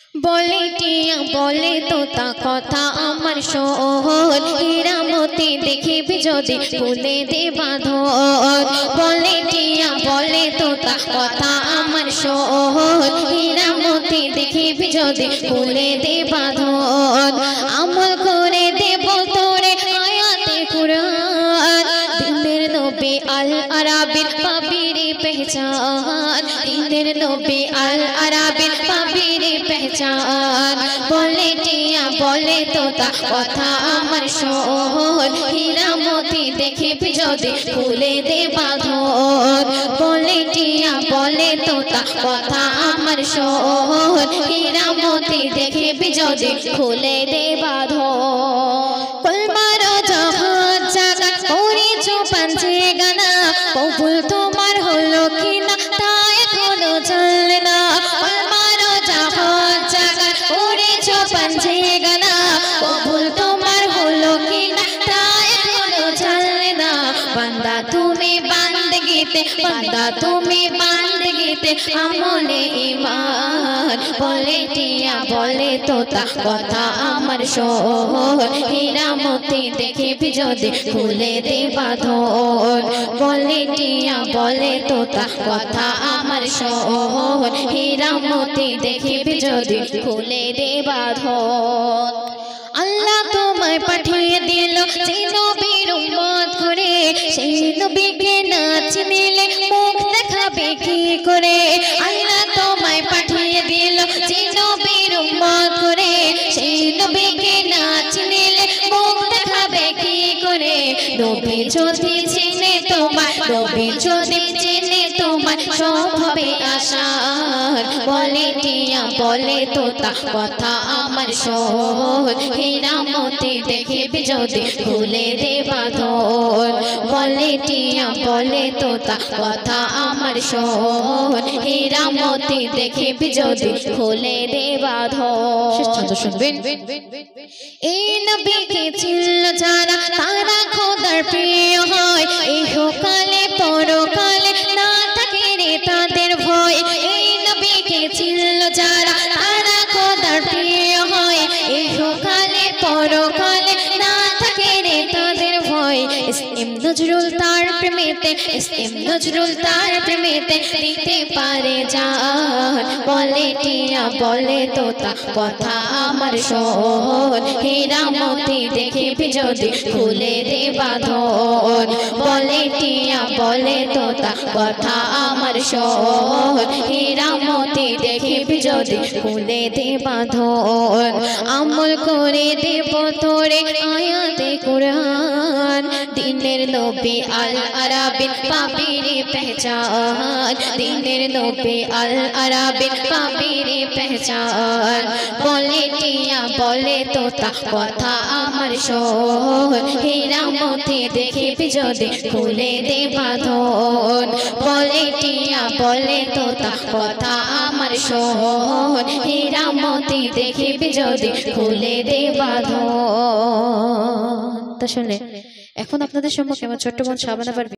বলে টিয়া বলে তোতা কথা আমার শোন, হীরামতি দেখিবি যদি খুলে দে বাঁধন। বলে টিয়া বলে তোতা কথা আমার শোন, হীরামতি দেখিবি যদি খুলে দে বাঁধন। আমল করে দেব তোরে আয়াতে কুরআন, দিনের নবী আল আরাবির পাবি রে পেহচান, দিনের নবী আল আরাবির পাবি রে পেহচান। বলে টিয়া বলে তোতা কথা আমার শোন, হীরামতি দেখিবি যদি খুলে দে বাঁধন। বলে টিয়া বলে তোতা কথা আমার শোন, হীরামতি দেখিবি যদি খুলে দে বাঁধন। কলমারো জাহাজ জাগা করেছো পাঞ্জে গানা, কবুল তোমার হলো কিনা তা এখনো জানলে না। কলমারো জাহাজ জাগা করেছো পাঞ্জে গানা, কবুল তোমার হলো কিনা তা এখনো জানলে না। বান্দা তুমি বান্দগিতে, বান্দা তুমি বান্দগিতে আমলে ঈমান। বলে টিয়া বলে তোতা কথা আমার শোন, হীরামতি দেখিবি যদি খুলে দে বাঁধন। বলে টিয়া বলে তোতা কথা আমার শোন, হীরামতি দেখিবি যদি খুলে দে বাঁধন। আল্লাহ তোমায় পাঠিয়ে দিল যে নবীর উম্মত করে, সেই নবীকে না চিনিলে মুখ দেখাবে কি করে। আল্লাহ তোমায় পাঠিয়ে দিল যে নবীর উম্মত করে, সেই নবীকে না চিনিলে মুখ দেখাবে কি করে। নবী যদি চিনে তোমায়, নবী যদি চিনে তোমায় সব হবে আসান। বলে টিয়া বলে তোতা কথা আমার শোন, হীরামতি দেখিবি যদি খুলে দে বাঁধন। বলে টিয়া বলে তোতা কথা আমার শোন, হীরামতি দেখিবি যদি খুলে দে বাঁধন। শুনবেন এই নবীকে চিনল যারা তারা খোদার প্রিয় হয়, ইহকালে পরকালে না থাকে রে তাদের ভয়। এই নবীকে চিনল যারা তারা খোদার প্রিয় হয়, ইহকালে পরকালে না থাকে রে তাদের ভয়। ইসলাম নজরুল তার প্রেমেতে, ইসলাম নজরুল তার প্রেমেতে দিতে পারে জান। বলে টিয়া বলে তোতা কথা আমার শোন, হীরামতি দেখিবি যদি খুলে দে বাঁধন। বলে টিয়া বলে তোতা কথা আমার শোন, হীরামতি দেখিবি যদি খুলে দে বাঁধন। আমল করে দেব তোরে আয়াতে কুরআন, দিনের নবী আল আরাবির পাবি রে পেহচান, দিনের নবী আল আরাবির পাবি রে পেহচান। বলে টিয়া বলে তোতা কথা আমার শোন, হীরামতি দেখিবি যদি খুলে দে বাঁধন। বলে টিয়া বলে তোতা কথা আমার শোন, হীরামতি দেখিবি যদি খুলে দে বাঁধন। তা শুনে এখন আপনাদের সম্মুখে আমার ছোট্ট বোন শাবানা